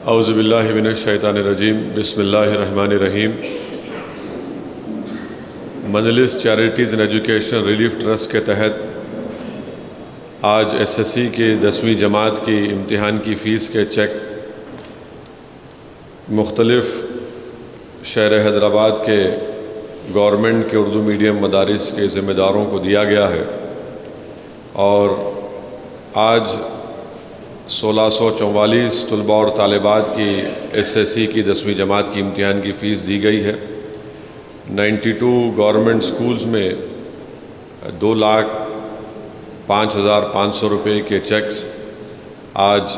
اعوذ باللہ من الشیطان الرجیم بسم اللہ الرحمن الرحیم۔ مجلس charities and education relief trust کے تحت آج ایس ایس سی کی 10ویں جماعت کی امتحان کی فیس کے چیک مختلف شہر حیدرآباد کے گورنمنٹ کے اردو میڈیم مدارس کے ذمہ داروں کو دیا گیا ہے اور آج 1644 طلباء اور طالبات کی ایس ایس سی کی 10ویں جماعت کی امتحان کی فیس دی گئی ہے۔ 92 گورنمنٹ سکولز میں 2,05,500 روپے کے چیکس آج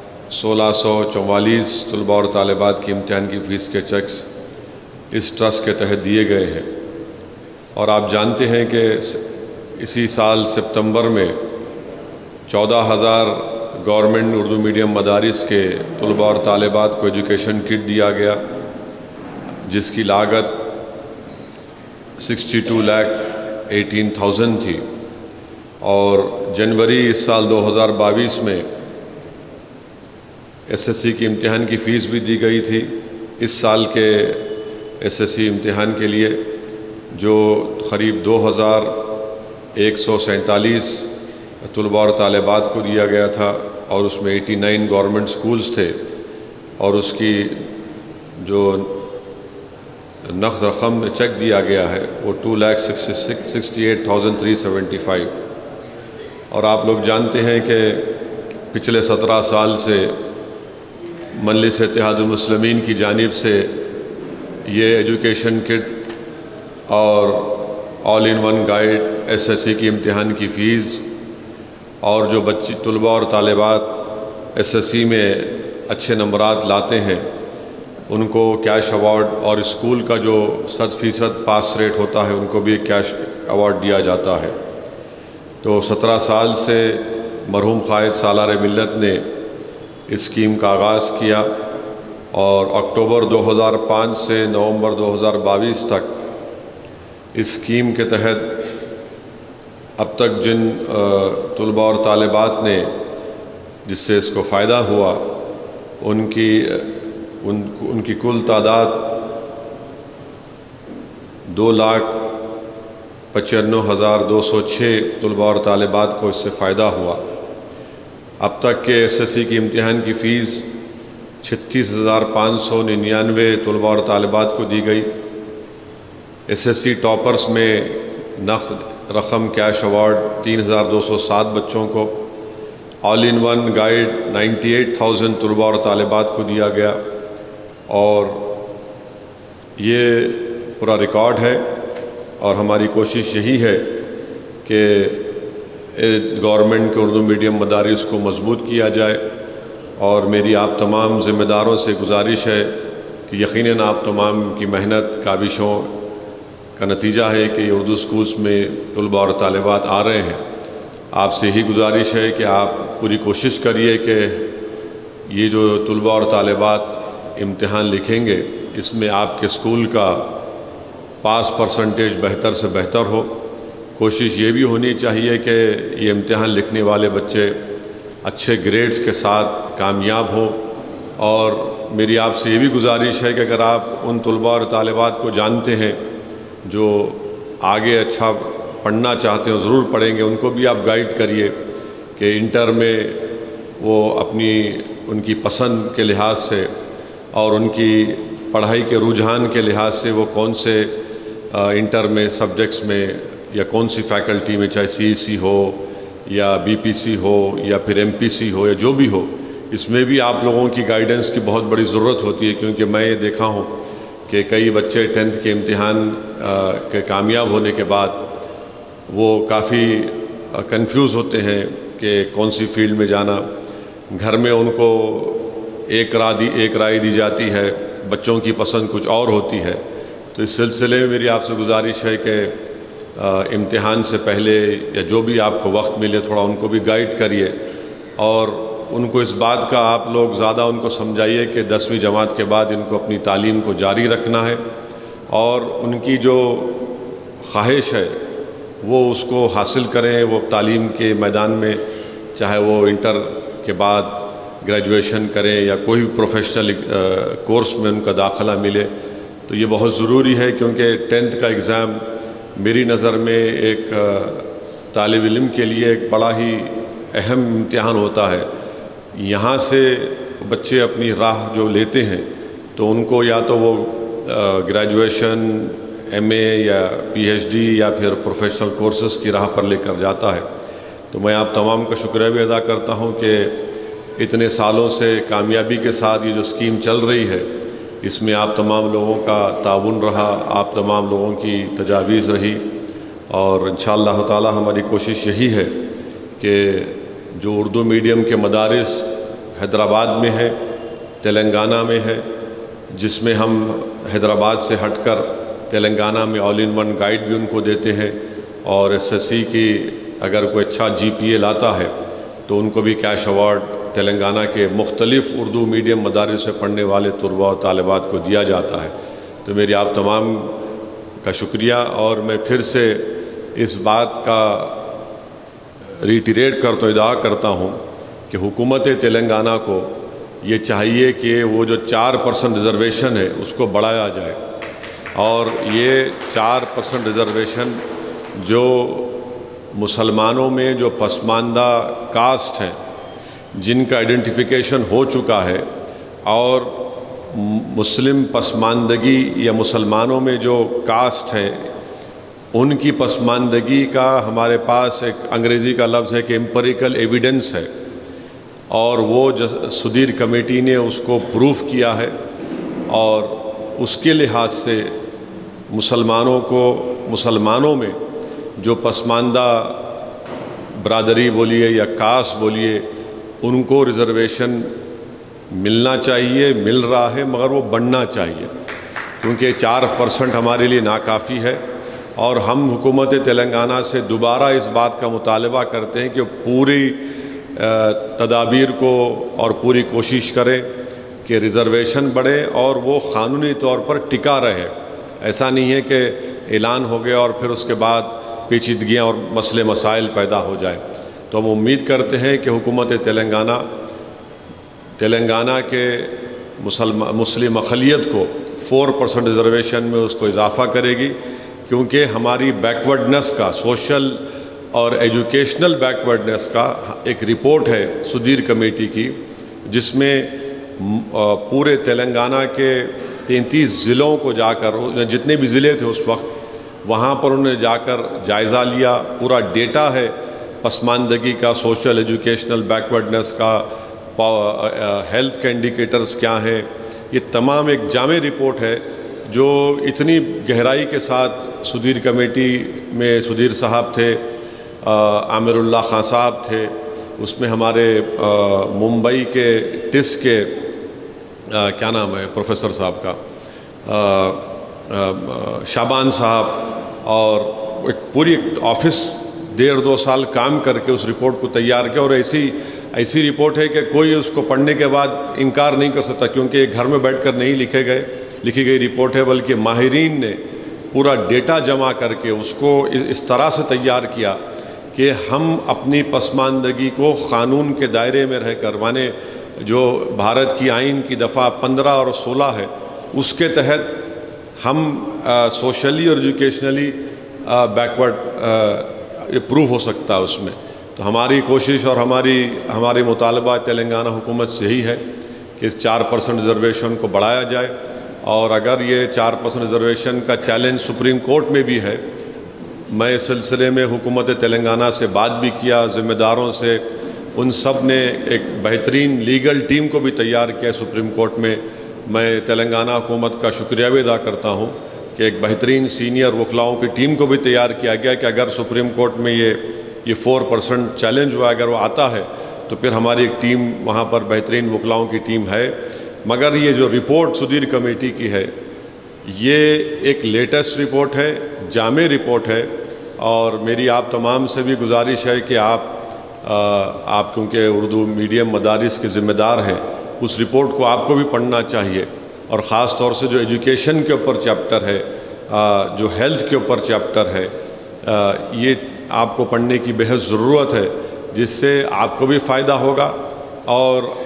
1644 طلباء اور طالبات کی امتحان کی فیس کے چیکس اس ٹرسٹ کے تحت دیے گئے ہیں۔ اور آپ جانتے ہیں کہ اسی سال سپتمبر میں 14,000 گورنمنٹ اردو میڈیم مدارس کے طلباء اور طالبات کو ایجوکیشن کٹ دیا گیا، جس کی لاگت 62,18,000 تھی، اور جنوری اس سال 2022 میں ایس ایس سی کی امتحان کی فیس بھی دی گئی تھی اس سال کے ایس ایس سی امتحان کے لیے، جو قریب 2,147 طلباء اور طالبات کو دیا گیا تھا، اور اس میں 89 گورنمنٹ سکولز تھے، اور اس کی جو نقد رقم چیک دیا گیا ہے وہ 2,68,375۔ اور آپ لوگ جانتے ہیں کہ پچھلے 17 سال سے مجلس اتحاد المسلمین کی جانب سے یہ ایجوکیشن کٹ اور all in one guide S S C کی امتحان کی فیس، اور جو طلباء اور طالبات ایس ایس سی میں اچھے نمبرات لاتے ہیں ان کو کیش ایوارڈ، اور اسکول کا جو 100% پاس ریٹ ہوتا ہے ان کو بھی کیش ایوارڈ دیا جاتا ہے۔ تو 17 سال سے مرحوم قائد سالار ملت نے اس اسکیم کا آغاز کیا، اور اکتوبر 2005 سے نومبر 2022 تک اس اسکیم کے تحت اب تک جن طلباء اور طالبات نے جس سے اس کو فائدہ ہوا ان کی کل تعداد 2,95,206 طلباء اور طالبات کو اس سے فائدہ ہوا۔ اب تک کے ایس ایس سی کی امتحان کی فیس 36,599 طلباء اور طالبات کو دی گئی۔ ایس ایس سی ٹاپرز میں نقد رقم کیش ایوارڈ 3,207 بچوں کو، آل ان ون گائیڈ 98,000 طلباء اور طالبات کو دیا گیا، اور یہ پورا ریکارڈ ہے، اور ہماری کوشش یہی ہے کہ گورنمنٹ کے اردو میڈیم مدارس کو مضبوط کیا جائے، اور میری آپ تمام ذمہ داروں سے گزارش ہے کہ یقیناً آپ تمام کی محنت کاوشوں کا نتیجہ ہے کہ یہ اردو سکولز میں طلباء اور طالبات آ رہے ہیں۔ آپ سے ہی گزارش ہے کہ آپ پوری کوشش کریے کہ یہ جو طلباء اور طالبات امتحان لکھیں گے اس میں آپ کے اسکول کا پاس پرسنٹیج بہتر سے بہتر ہو۔ کوشش یہ بھی ہونی چاہیے کہ یہ امتحان لکھنے والے بچے اچھے گریڈز کے ساتھ کامیاب ہوں، اور میری آپ سے یہ بھی گزارش ہے کہ اگر آپ ان طلباء اور طالبات کو جانتے ہیں جو آگے اچھا پڑھنا چاہتے ہیں، ضرور پڑھیں گے، ان کو بھی آپ گائیڈ کریے کہ انٹر میں وہ ان کی پسند کے لحاظ سے اور ان کی پڑھائی کے رجحان کے لحاظ سے وہ کون سے انٹر میں سبجیکٹس میں یا کون سی فیکلٹی میں، چاہے سی ای سی ہو یا بی پی سی ہو یا پھر ایم پی سی ہو یا جو بھی ہو، اس میں بھی آپ لوگوں کی گائیڈنس کی بہت بڑی ضرورت ہوتی ہے، کیونکہ میں یہ دیکھا ہوں کہ کئی بچے 10th کے امتحان کے کامیاب ہونے کے بعد وہ کافی کنفیوز ہوتے ہیں کہ کون سی فیلڈ میں جانا۔ گھر میں ان کو ایک رائے دی جاتی ہے، بچوں کی پسند کچھ اور ہوتی ہے۔ تو اس سلسلے میں میری آپ سے گزارش ہے کہ امتحان سے پہلے یا جو بھی آپ کو وقت ملے تھوڑا ان کو بھی گائیڈ کریے، اور ان کو اس بات کا آپ لوگ زیادہ ان کو سمجھائیے کہ 10ویں جماعت کے بعد ان کو اپنی تعلیم کو جاری رکھنا ہے، اور ان کی جو خواہش ہے وہ اس کو حاصل کریں۔ وہ تعلیم کے میدان میں چاہے وہ انٹر کے بعد گریجویشن کریں یا کوئی بھی پروفیشنل کورس میں ان کا داخلہ ملے تو یہ بہت ضروری ہے، کیونکہ 10th کا ایگزام میری نظر میں ایک طالب علم کے لیے ایک بڑا ہی اہم امتحان ہوتا ہے۔ یہاں سے بچے اپنی راہ جو لیتے ہیں تو ان کو یا تو وہ گریجویشن، MA یا PhD یا پھر پروفیشنل کورسز کی راہ پر لے کر جاتا ہے۔ تو میں آپ تمام کا شکریہ بھی ادا کرتا ہوں کہ اتنے سالوں سے کامیابی کے ساتھ یہ جو اسکیم چل رہی ہے اس میں آپ تمام لوگوں کا تعاون رہا، آپ تمام لوگوں کی تجاویز رہی، اور انشاءاللہ تعالی ہماری کوشش یہی ہے کہ جو اردو میڈیم کے مدارس حیدرآباد میں ہے، تلنگانہ میں ہے، جس میں ہم حیدرآباد سے ہٹ کر تلنگانہ میں آل ان ون گائیڈ بھی ان کو دیتے ہیں، اور SSC کی اگر کوئی اچھا GPA لاتا ہے تو ان کو بھی کیش ایوارڈ تلنگانہ کے مختلف اردو میڈیم مدارس سے پڑھنے والے طلباء و طالبات کو دیا جاتا ہے۔ تو میری آپ تمام کا شکریہ، اور میں پھر سے اس بات کا ریٹریٹ کرتا ہوں، ادعا کرتا ہوں کہ حکومت تلنگانہ کو یہ چاہیے کہ وہ جو 4% ریزرویشن ہے اس کو بڑھایا جائے، اور یہ 4% ریزرویشن جو مسلمانوں میں جو پسماندہ کاسٹ ہیں جن کا آئیڈینٹیفیکیشن ہو چکا ہے، اور مسلم پسماندگی یا مسلمانوں میں جو کاسٹ ہیں ان کی پسماندگی کا ہمارے پاس ایک انگریزی کا لفظ ہے کہ امپیریکل ایویڈنس ہے، اور وہ سدھیر کمیٹی نے اس کو پروف کیا ہے، اور اس کے لحاظ سے مسلمانوں میں جو پسماندہ برادری بولیے یا کاسٹ بولیے ان کو ریزرویشن ملنا چاہیے، مل رہا ہے، مگر وہ بڑھنا چاہیے، کیونکہ 4% ہمارے لیے ناکافی ہے، اور ہم حکومت تلنگانہ سے دوبارہ اس بات کا مطالبہ کرتے ہیں کہ پوری تدابیر کو اور پوری کوشش کریں کہ ریزرویشن بڑھے اور وہ قانونی طور پر ٹکا رہے۔ ایسا نہیں ہے کہ اعلان ہو گیا اور پھر اس کے بعد پیچیدگیاں اور مسئلے مسائل پیدا ہو جائیں۔ تو ہم امید کرتے ہیں کہ حکومت تلنگانہ کے مسلم اقلیت کو 4% ریزرویشن میں اس کو اضافہ کرے گی، کیونکہ ہماری بیکورڈنس کا، سوشل اور ایجوکیشنل بیکورڈنس کا ایک رپورٹ ہے سدھیر کمیٹی کی، جس میں پورے تلنگانہ کے 33 ضلعوں کو جا کر، جتنے بھی ضلع تھے اس وقت، وہاں پر انہوں نے جا کر جائزہ لیا، پورا ڈیٹا ہے پسماندگی کا، سوشل ایجوکیشنل بیکورڈنس کا، ہیلتھ کے انڈیکیٹرز کیا ہیں، یہ تمام ایک جامع رپورٹ ہے جو اتنی گہرائی کے ساتھ سدھیر کمیٹی میں سدھیر صاحب تھے، عامر اللہ خان صاحب تھے، اس میں ہمارے ممبئی کے ٹس کے کیا نام ہے پروفیسر صاحب کا، شابان صاحب، اور ایک پوری آفس 1.5-2 سال کام کر کے اس رپورٹ کو تیار کیا، اور ایسی رپورٹ ہے کہ کوئی اس کو پڑھنے کے بعد انکار نہیں کر سکتا، کیونکہ یہ گھر میں بیٹھ کر نہیں لکھی گئی رپورٹ ہے، بلکہ ماہرین نے پورا ڈیٹا جمع کر کے اس کو اس طرح سے تیار کیا کہ ہم اپنی پسماندگی کو قانون کے دائرے میں رہ کر، مانے جو بھارت کی آئین کی دفعہ 15 اور 16 ہے، اس کے تحت ہم سوشلی اور ایجوکیشنلی بیکورڈ پروف ہو سکتا ہے اس میں۔ تو ہماری کوشش اور ہماری مطالبہ تلنگانہ حکومت سے یہی ہے کہ اس 4% ریزرویشن کو بڑھایا جائے، اور اگر یہ 4% ریزرویشن کا چیلنج سپریم کورٹ میں بھی ہے، میں اس سلسلے میں حکومت تلنگانہ سے بات بھی کیا، ذمہ داروں سے، ان سب نے ایک بہترین لیگل ٹیم کو بھی تیار کیا سپریم کورٹ میں۔ میں تلنگانہ حکومت کا شکریہ بھی ادا کرتا ہوں کہ ایک بہترین سینئر وکلاؤں کی ٹیم کو بھی تیار کیا گیا کہ اگر سپریم کورٹ میں یہ 4% چیلنج ہوا، اگر وہ آتا ہے تو پھر ہماری ایک ٹیم وہاں پر بہترین وکلاؤں کی ٹیم ہے۔ مگر یہ جو رپورٹ سدھیر کمیٹی کی ہے، یہ ایک لیٹسٹ رپورٹ ہے، جامع رپورٹ ہے، اور میری آپ تمام سے بھی گزارش ہے کہ آپ کیونکہ اردو میڈیم مدارس کے ذمہ دار ہیں، اس رپورٹ کو آپ کو بھی پڑھنا چاہیے، اور خاص طور سے جو ایجوکیشن کے اوپر چیپٹر ہے، جو ہیلتھ کے اوپر چیپٹر ہے، یہ آپ کو پڑھنے کی بہت ضرورت ہے، جس سے آپ کو بھی فائدہ ہوگا اور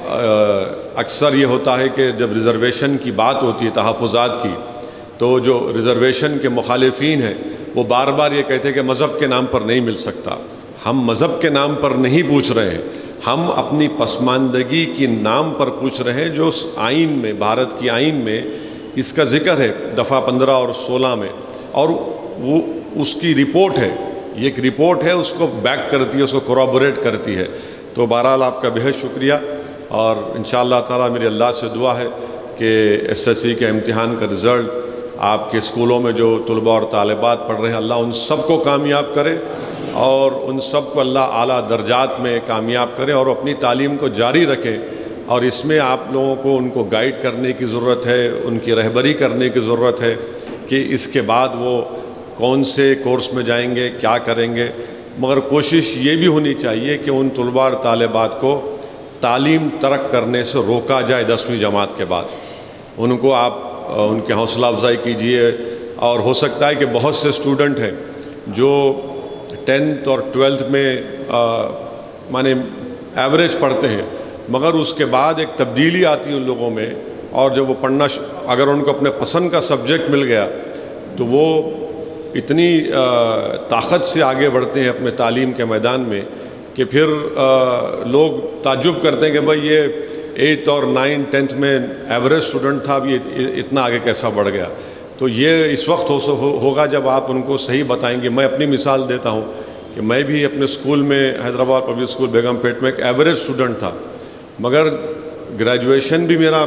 اکثر یہ ہوتا ہے کہ جب ریزرویشن کی بات ہوتی ہے تحفظات کی، تو جو ریزرویشن کے مخالفین ہیں وہ بار بار یہ کہتے ہیں کہ مذہب کے نام پر نہیں مل سکتا۔ ہم مذہب کے نام پر نہیں پوچھ رہے ہیں، ہم اپنی پسماندگی کے نام پر پوچھ رہے ہیں جو اس آئین میں، بھارت کی آئین میں اس کا ذکر ہے دفعہ 15 اور 16 میں، اور وہ اس کی رپورٹ ہے، یہ ایک رپورٹ ہے، اس کو بیک کرتی ہے، اس کو کورابوریٹ کرتی ہے۔ تو بہرحال آپ کا بہت شکریہ، اور انشاءاللہ تعالیٰ میری اللہ سے دعا ہے کہ SSC کے امتحان کا رزلٹ آپ کے اسکولوں میں جو طلباء اور طالبات پڑھ رہے ہیں، اللہ ان سب کو کامیاب کرے، اور ان سب کو اللہ اعلیٰ درجات میں کامیاب کرے، اور اپنی تعلیم کو جاری رکھے۔ اور اس میں آپ لوگوں کو ان کو گائیڈ کرنے کی ضرورت ہے، ان کی رہبری کرنے کی ضرورت ہے کہ اس کے بعد وہ کون سے کورس میں جائیں گے، کیا کریں گے۔ مگر کوشش یہ بھی ہونی چاہیے کہ ان طلباء اور طالبات کو تعلیم ترک کرنے سے روکا جائے 10ویں جماعت کے بعد۔ ان کو آپ ان کے حوصلہ افزائی کیجئے، اور ہو سکتا ہے کہ بہت سے اسٹوڈنٹ ہیں جو 10th اور 12th میں مانے ایوریج پڑھتے ہیں، مگر اس کے بعد ایک تبدیلی آتی ہے ان لوگوں میں، اور جب وہ پڑھنا اگر ان کو اپنے پسند کا سبجیکٹ مل گیا تو وہ اتنی طاقت سے آگے بڑھتے ہیں اپنے تعلیم کے میدان میں کہ پھر لوگ تعجب کرتے ہیں کہ بھائی یہ 8th اور 9th 10th میں ایوریج اسٹوڈنٹ تھا، اب یہ اتنا آگے کیسا بڑھ گیا۔ تو یہ اس وقت ہوگا جب آپ ان کو صحیح بتائیں گے۔ میں اپنی مثال دیتا ہوں کہ میں بھی اپنے اسکول میں حیدرآباد پبلک اسکول بیگم پیٹ میں ایک ایوریج اسٹوڈنٹ تھا، مگر گریجویشن بھی میرا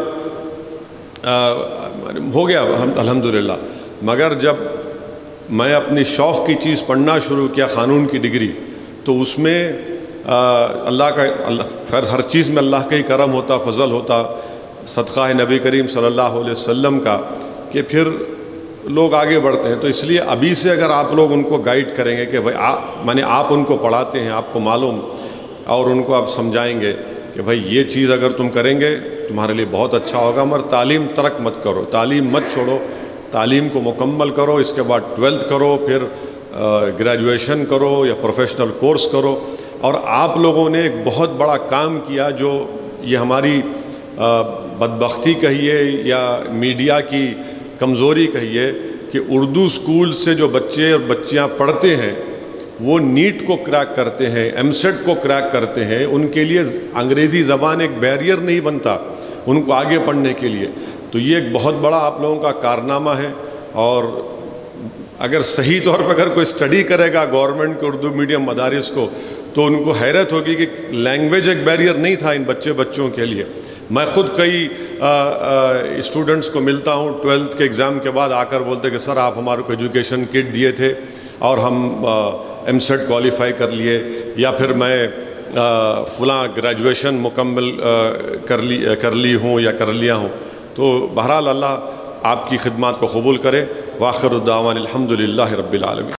ہو گیا الحمدللہ، مگر جب میں اپنی شوق کی چیز پڑھنا شروع کیا، قانون کی ڈگری، تو اس میں اللہ کا خیر ہر چیز میں اللہ کا ہی کرم ہوتا، فضل ہوتا، صدقہ نبی کریم صلی اللہ علیہ وسلم کا، کہ پھر لوگ آگے بڑھتے ہیں۔ تو اس لیے ابھی سے اگر آپ لوگ ان کو گائیڈ کریں گے کہ بھائی آپ ان کو پڑھاتے ہیں، آپ کو معلوم، اور ان کو آپ سمجھائیں گے کہ بھائی یہ چیز اگر تم کریں گے تمہارے لیے بہت اچھا ہوگا، مگر تعلیم ترک مت کرو، تعلیم مت چھوڑو، تعلیم کو مکمل کرو، اس کے بعد 12th کرو، پھر گریجویشن کرو یا پروفیشنل کورس کرو۔ اور آپ لوگوں نے ایک بہت بڑا کام کیا، جو یہ ہماری بدبختی کہیے یا میڈیا کی کمزوری کہیے، کہ اردو اسکول سے جو بچے اور بچیاں پڑھتے ہیں وہ نیٹ کو کریک کرتے ہیں، EAMCET کو کریک کرتے ہیں، ان کے لیے انگریزی زبان ایک بیریئر نہیں بنتا ان کو آگے پڑھنے کے لیے۔ تو یہ ایک بہت بڑا آپ لوگوں کا کارنامہ ہے، اور اگر صحیح طور پہ اگر کوئی اسٹڈی کرے گا گورنمنٹ کے اردو میڈیم مدارس کو، تو ان کو حیرت ہوگی کہ لینگویج ایک بیریئر نہیں تھا ان بچوں کے لیے۔ میں خود کئی اسٹوڈنٹس کو ملتا ہوں 12th کے ایگزام کے بعد، آ کر بولتے کہ سر آپ ہمارے کو ایجوکیشن کٹ دیے تھے اور ہم EAMCET کوالیفائی کر لیے، یا پھر میں فلاں گریجویشن مکمل کر لی ہوں یا کر لیا ہوں۔ تو بہرحال اللہ آپ کی خدمات کو قبول کرے۔ وآخر الدعوان الحمدللہ رب العالمین۔